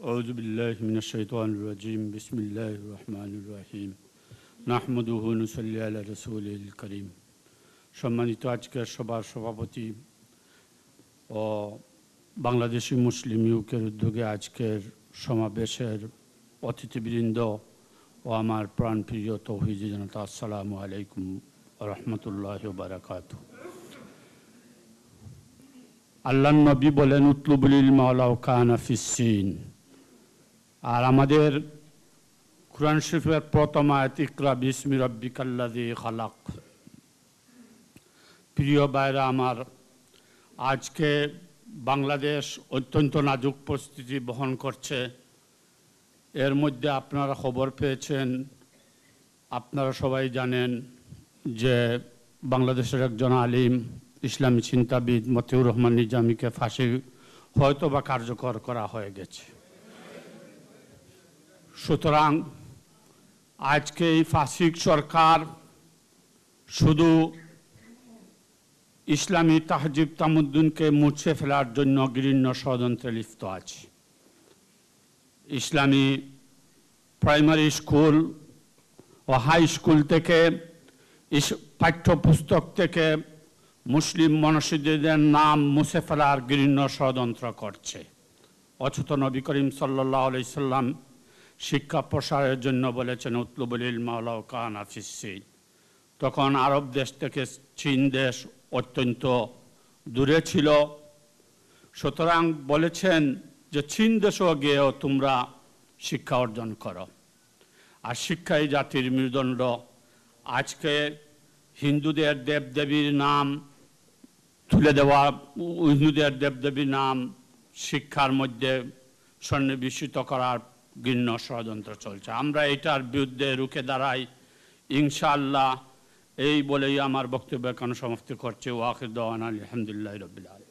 أعوذ بالله من الشيطان الرجيم بسم الله الرحمن الرحيم نحمده ونصلي على رسوله الكريم সম্মানিত আজকের সভার সভাপতি ও বাংলাদেশি মুসলিম ইউকের উদ্যোগে আজকের সমাবেশের অতিথিবৃন্দ ও আমার প্রাণপ্রিয় তৌহিদি জনতা আসসালামু আলাইকুম ওয়া রাহমাতুল্লাহি ওয়া বারাকাতুহু। আল্লাহর নবী বলেন উতলুবুল মাওলাও কানা ফিসসিন। আর আমাদের কুরআন শরীফের প্রথম আয়াত ইকরা বিসমি রাব্বিকাল্লাযী খালাক। প্রিয় ভাইরা আমার, আজকে বাংলাদেশ অত্যন্ত নাজুক পরিস্থিতি বহন করছে। এর মধ্যে আপনারা খবর পেয়েছেন, আপনারা সবাই জানেন যে বাংলাদেশের একজন আলিম ইসলামী চিন্তাবিদ মতিউর রহমান নিজামীকে ফাঁসি হয়তো বা কার্যকর করা হয়ে গেছে। সুতরাং আজকে এই ফাসিক সরকার শুধু ইসলামী তাহজিব তামুদ্দুনকে মুছে ফেলার জন্য ঘৃণ্য ষড়যন্ত্রে লিপ্ত আছে। ইসলামী প্রাইমারি স্কুল ও হাই স্কুল থেকে পাঠ্যপুস্তক থেকে মুসলিম মনসিদের নাম মুছে ফেলার ঘৃণ্য ষড়যন্ত্র করছে। অথচ নবী করিম সাল্লাল্লাহু আলাইহি সাল্লাম শিক্ষা প্রসারের জন্য বলেছেন উতলুবুল মাওলাও কানা ফিসসিন। তখন আরব দেশ থেকে চীন দেশ অত্যন্ত দূরে ছিল। সুতরাং বলেছেন যে চীন দেশেও গিয়েও তোমরা শিক্ষা অর্জন করো। আর শিক্ষাই জাতির মেরুদণ্ড। আজকে হিন্দুদের দেবদেবীর নাম তুলে দেওয়া, হিন্দুদের দেবদেবীর নাম শিক্ষার মধ্যে সন্নিবেশিত করার ঘৃণ্য ষড়যন্ত্র চলছে। আমরা এটার বিরুদ্ধে রুখে দাঁড়াই ইনশাআল্লাহ। এই বলেই আমার বক্তব্য এখানে সমাপ্তি করছে। ওয়া আখির দাওয়ানা আলহামদুলিল্লাহি রাব্বিল আলামিন।